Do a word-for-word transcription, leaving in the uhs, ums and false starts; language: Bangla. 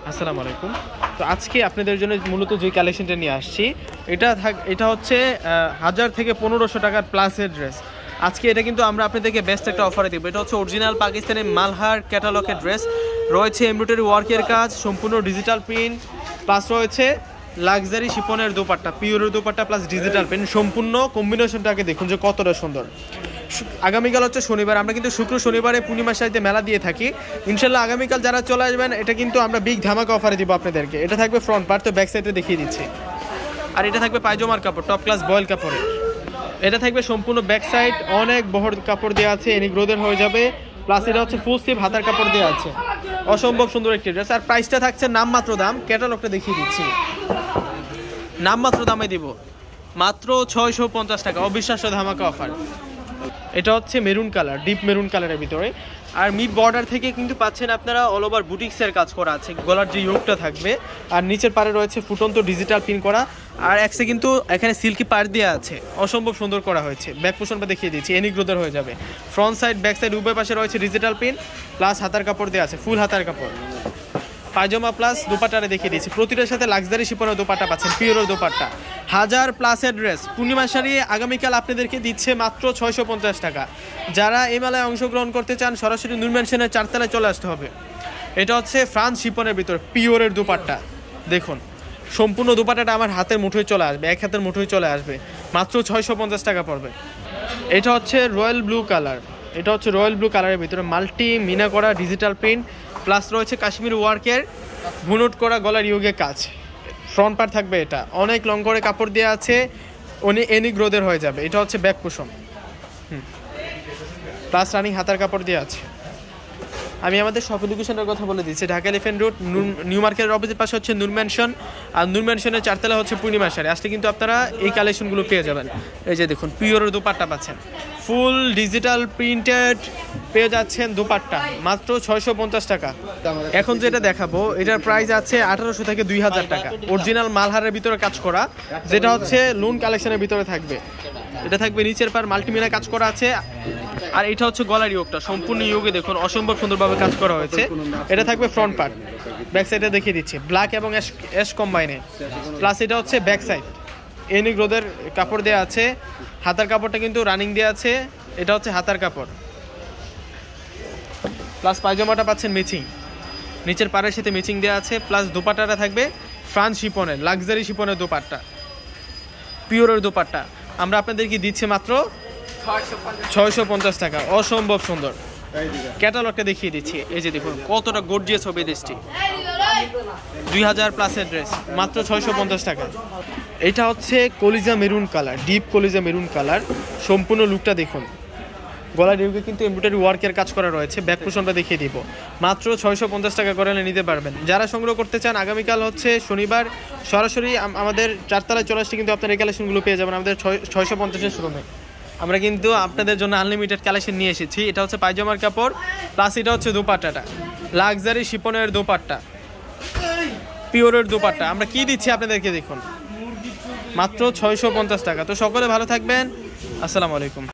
আসসালামু আলাইকুম। তো আজকে আপনাদের জন্য মূলত যে কালেকশনটা নিয়ে আসছি এটা থাক এটা হচ্ছে হাজার থেকে পনেরোশো টাকার প্লাসের ড্রেস। আজকে এটা কিন্তু আমরা আপনাদেরকে বেস্ট একটা অফারে দেবো। এটা হচ্ছে অরিজিনাল পাকিস্তানি মালহার ক্যাটালগের ড্রেস, রয়েছে এমব্রয়ডারি ওয়ার্কের কাজ, সম্পূর্ণ ডিজিটাল প্রিন্ট, প্লাস রয়েছে লাক্সারি শিপনের দোপাট্টা, পিওরের দোপাট্টা প্লাস ডিজিটাল প্রিন্ট। সম্পূর্ণ কম্বিনেশনটাকে দেখুন যে কতটা সুন্দর। আগামীকাল হচ্ছে শনিবার, আমরা কিন্তু শুক্র শনিবারে পূর্ণিমার সাথে মেলা দিয়ে থাকি। ইনশাল্লাহ আগামীকাল যারা চলে আসবেন এটা কিন্তু আমরা বিগ ধামাকা অফারে দিব আপনাদেরকে। এটা থাকবে ফ্রন্ট পার্ট, তো ব্যাক সাইডে দেখিয়ে দিচ্ছি। আর এটা থাকবে পায়জামার কাপড়, টপ ক্লাস বয়েল কাপড়ের। এটা থাকবে সম্পূর্ণ ব্যাক সাইড, অনেক বহর কাপড় দেওয়া আছে, এনি গ্রোদের হয়ে যাবে। প্লাস এটা হচ্ছে ফুল স্লিভ হাতার কাপড় দেওয়া আছে, অসম্ভব সুন্দর একটি ড্রেস। আর প্রাইসটা থাকছে নামমাত্র দাম, ক্যাটালগটা দেখিয়ে দিচ্ছি, নামমাত্র দামে দিব মাত্র ছয়শো পঞ্চাশ টাকা, অবিশ্বাস্য ধামাকা অফার। এটা হচ্ছে মেরুন কালার, ডিপ মেরুন কালারের ভিতরে। আর মিড বর্ডার থেকে কিন্তু পাচ্ছেন আপনারা অল ওভার বুটিক্সের কাজ করা আছে, গলার যে ইয়োগটা থাকবে আর নিচের পারে রয়েছে ফুটন্ত ডিজিটাল প্রিন্ট করা। আর একসে কিন্তু এখানে সিল্কি পার দেওয়া আছে, অসম্ভব সুন্দর করা হয়েছে। ব্যাক পোর্শনটা দেখিয়ে দিচ্ছি, এনি গ্রোদার হয়ে যাবে। ফ্রন্ট সাইড ব্যাক সাইড উভয় পাশে রয়েছে ডিজিটাল প্রিন্ট, প্লাস হাতার কাপড় দেওয়া আছে, ফুল হাতার কাপড়। পায়জামা প্লাস দোপাট্টারে দেখিয়ে দিচ্ছি, প্রতিটার সাথে লাক্সারি শিপনের দোপাট্টা পাচ্ছেন, পিওরের দোপাট্টা। হাজার প্লাসের ড্রেস পূর্ণিমা শাড়ি আগামীকাল আপনাদেরকে দিচ্ছে মাত্র ছয়শো পঞ্চাশ টাকা। যারা এই মেলায় অংশগ্রহণ করতে চান সরাসরি নূর ম্যানশনের চারতলায় চলে আসতে হবে। এটা হচ্ছে ফ্রান্স শিপনের ভিতর পিওরের দোপাট্টা, দেখুন সম্পূর্ণ দোপাট্টাটা আমার হাতের মুঠোয় চলে আসবে, এক হাতের মুঠোয় চলে আসবে, মাত্র ছয়শো পঞ্চাশ টাকা পড়বে। এটা হচ্ছে রয়্যাল ব্লু কালার, এটা হচ্ছে রয়্যাল ব্লু কালারের ভিতরে মাল্টি মিনা করা ডিজিটাল প্রিন্ট, প্লাস রয়েছে কাশ্মীর ওয়ার্কের বুনট করা গলার ইয়োগের কাজ। ফ্রন্ট পার্ট থাকবে, এটা অনেক লং করে কাপড় দেওয়া আছে, উনি এনি গ্রোদের হয়ে যাবে। এটা হচ্ছে ব্যাক পোষণ, হুম প্লাস রানিং হাতার কাপড় দেওয়া আছে। আমি আমাদের শপ লোকেশনের কথা বলে দিচ্ছি, ঢাকা এলিফ্যান্ট রোড, নিউ মার্কেটের অপোজিট পাশে হচ্ছে নূর ম্যানশন, আর নূর ম্যানশনের চারতলা হচ্ছে পূর্ণিমা শাড়ি। আসলে কিন্তু আপনারা এই কালেকশনগুলো পেয়ে যাবেন। এই যে দেখুন পিওরের দোপাট্টা পাচ্ছেন, ফুল ডিজিটাল প্রিন্টেড পেয়ে যাচ্ছেন দোপাট্টা মাত্র ছয়শো পঞ্চাশ টাকা। এখন যেটা দেখাবো এটার প্রাইস আছে আঠারোশো থেকে দুই হাজার টাকা, অরিজিনাল মালহারের ভিতরে কাজ করা, যেটা হচ্ছে লোন কালেকশনের ভিতরে থাকবে। এটা থাকবে নিচের পার মাল্টিমিনা কাজ করা আছে। আর এটা হচ্ছে গলার ইয়োগটা, সম্পূর্ণ ইয়োগে দেখুন অসম্ভব সুন্দরভাবে কাজ করা হয়েছে। এটা থাকবে ফ্রন্ট পার্ট, ব্যাক সাইডে দেখিয়ে দিচ্ছি, ব্ল্যাক এবং অ্যাশ অ্যাশ কম্বাইনে। প্লাস এটা হচ্ছে ব্যাক সাইড, এনি গ্রোদের কাপড় দেওয়া আছে, হাতার কাপড়টা কিন্তু রানিং দেওয়া আছে, এটা হচ্ছে হাতার কাপড়। প্লাস পায়জামাটা পাচ্ছেন ম্যাচিং, নিচের পাড়ের সাথে ম্যাচিং দেওয়া আছে। প্লাস দোপাট্টাটা থাকবে ফ্রান্স শিপনের, লাক্সারি শিপনের দোপাট্টা, পিওরের দোপাট্টা। আমরা আপনাদেরকে দিচ্ছি মাত্র ছয়শো পঞ্চাশ টাকা, অসম্ভব সুন্দর। ক্যাটালগটা দেখিয়ে দিচ্ছি, এই যে দেখুন কতটা গর্জিয়াস হবে ড্রেসটি, দুই হাজার প্লাসের ড্রেস মাত্র ছয়শো পঞ্চাশ টাকা। এটা হচ্ছে কলিজা মেরুন কালার, ডিপ কলিজা মেরুন কালার, সম্পূর্ণ লুকটা দেখুন, গলার ইয়োগে কিন্তু এমব্রয়ডারি ওয়ার্কের কাজ করা রয়েছে। ব্যাক পোর্শনটা দেখিয়ে দিব, মাত্র ছয়শো পঞ্চাশ টাকা করে নিতে পারবেন। যারা সংগ্রহ করতে চান আগামীকাল হচ্ছে শনিবার, সরাসরি আমাদের চারতলায় চলে আসলে কিন্তু আপনার এই কালেকশনগুলো পেয়ে যাবেন আমাদের ছয়শো পঞ্চাশের শোরুমে। আমরা কিন্তু আপনাদের জন্য আনলিমিটেড কালেকশন নিয়ে এসেছি। এটা হচ্ছে পায়জামার কাপড়, প্লাস এটা হচ্ছে দোপাট্টাটা, লাক্সারি শিপনের দোপাট্টা, পিওরের দোপাট্টা। আমরা কি দিচ্ছি আপনাদেরকে দেখুন, মাত্র ছয়শো পঞ্চাশ টাকা। তো সকলে ভালো থাকবেন, আসসালামু আলাইকুম।